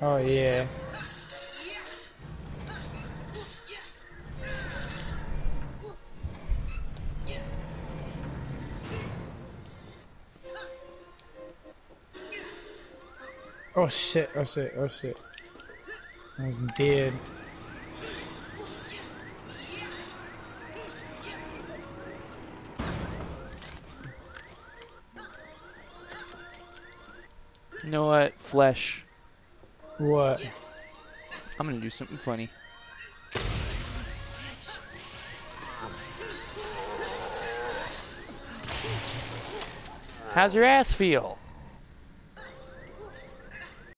Oh yeah. Oh shit, oh shit, oh shit. I was dead. You know what? Flesh. What? I'm gonna do something funny. How's your ass feel?